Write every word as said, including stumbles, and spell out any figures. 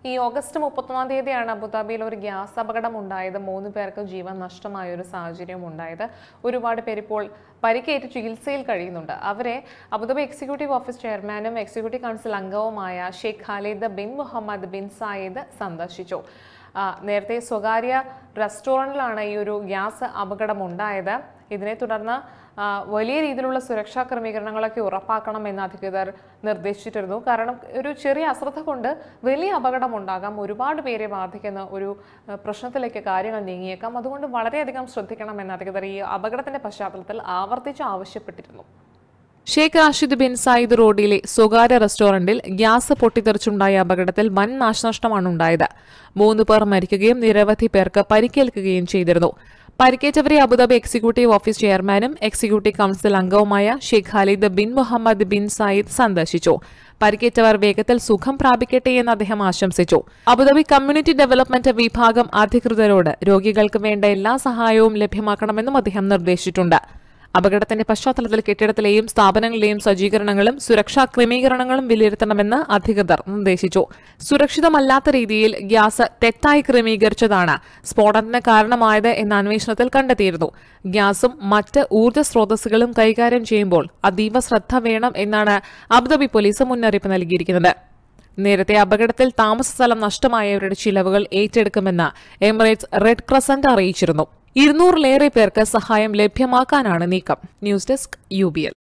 ഈ ഓഗസ്റ്റ് മുപ്പത്തൊന്നാം തീയതിയാണ് അബുദാബിയിൽ ഒരു ഗ്യാസ് അപകടം ഉണ്ടായത്. മൂന്ന് പേർക്ക് ജീവൻ നഷ്ടമായ ഒരു സാഹചര്യം ഉണ്ടായത്. ഒരുപാട് പേര് ഇപ്പോൾ പരിക്കേറ്റ് ചികിത്സയിൽ കഴിയുന്നുണ്ട്. അവരെ അബുദാബി എക്സിക്യൂട്ടീവ് ഓഫീസ് ചെയർമാനും എക്സിക്യൂട്ടീവ് കൗൺസിൽ അംഗവുമായ Sheikh Khalid bin Mohammed bin Zayed സന്ദർശിച്ചു. നേരത്തെ സ്വകാര്യ റെസ്റ്റോറൻറ്റിലാണ് ഈ ഒരു ഗ്യാസ് അപകടം ഉണ്ടായത്. ഇതിനെ തുടർന്ന് വലിയ രീതിയിലുള്ള സുരക്ഷാ ക്രമീകരണങ്ങളൊക്കെ ഉറപ്പാക്കണമെന്ന് അധികൃതർ നിർദ്ദേശിച്ചിരുന്നു. കാരണം ഒരു ചെറിയ അശ്രദ്ധ കൊണ്ട് വലിയ അപകടം ഉണ്ടാകാം, ഒരുപാട് പേരെ ബാധിക്കുന്ന ഒരു പ്രശ്നത്തിലേക്ക് കാര്യങ്ങൾ നീങ്ങിയേക്കാം. അതുകൊണ്ട് വളരെയധികം ശ്രദ്ധിക്കണമെന്ന് അധികൃതർ ഈ അപകടത്തിന്റെ പശ്ചാത്തലത്തിൽ ആവർത്തിച്ച് ആവശ്യപ്പെട്ടിരുന്നു. ഷെയ്ഖ് റാഷിദ് ബിൻ സായിദ് റോഡിലെ സ്വകാര്യ റെസ്റ്റോറന്റിൽ ഗ്യാസ് പൊട്ടിത്തെറിച്ചുണ്ടായ അപകടത്തിൽ വൻ നാശനഷ്ടമാണ് ഉണ്ടായത്. മൂന്ന് പേർ മരിക്കുകയും നിരവധി പേർക്ക് പരിക്കേൽക്കുകയും ചെയ്തിരുന്നു. പരിക്കേറ്റവരെ അബുദാബി എക്സിക്യൂട്ടീവ് ഓഫീസ് ചെയർമാനും എക്സിക്യൂട്ടീവ് കൌൺസിൽ അംഗവുമായ Sheikh Khalid bin Mohammed bin Zayed സന്ദർശിച്ചു. പരിക്കേറ്റവർ വേഗത്തിൽ സുഖം പ്രാപിക്കട്ടെ എന്ന് അദ്ദേഹം ആശംസിച്ചു. അബുദാബി കമ്മ്യൂണിറ്റി ഡെവലപ്മെന്റ് വിഭാഗം അധികൃതരോട് രോഗികൾക്ക് വേണ്ട എല്ലാ സഹായവും ലഭ്യമാക്കണമെന്നും അദ്ദേഹം നിർദ്ദേശിച്ചിട്ടുണ്ട്. അപകടത്തിന്റെ പശ്ചാത്തലത്തിൽ കെട്ടിടത്തിലെയും സ്ഥാപനങ്ങളിലെയും സജ്ജീകരണങ്ങളും സുരക്ഷാ ക്രമീകരണങ്ങളും വിലയിരുത്തണമെന്ന് അധികൃതർ നിർദ്ദേശിച്ചു. സുരക്ഷിതമല്ലാത്ത രീതിയിൽ ഗ്യാസ് തെറ്റായി ക്രമീകരിച്ചതാണ് സ്ഫോടനത്തിന് കാരണമായത് എന്ന അന്വേഷണത്തിൽ കണ്ടെത്തിയിരുന്നു. ഗ്യാസും മറ്റ് ഊർജ്ജ സ്രോതസ്സുകളും കൈകാര്യം ചെയ്യുമ്പോൾ അതീവ ശ്രദ്ധ വേണം എന്നാണ് അബുദാബി പോലീസ് മുന്നറിയിപ്പ് നൽകിയിരിക്കുന്നത്. നേരത്തെ അപകടത്തിൽ താമസ സ്ഥലം നഷ്ടമായവരുടെ ചിലവുകൾ ഏറ്റെടുക്കുമെന്ന് എമിറേറ്റ്സ് റെഡ് ക്രസന്റ് അറിയിച്ചിരുന്നു. ഇരുന്നൂറിലേറെ പേർക്ക് സഹായം ലഭ്യമാക്കാനാണ് നീക്കം. News desk U B L.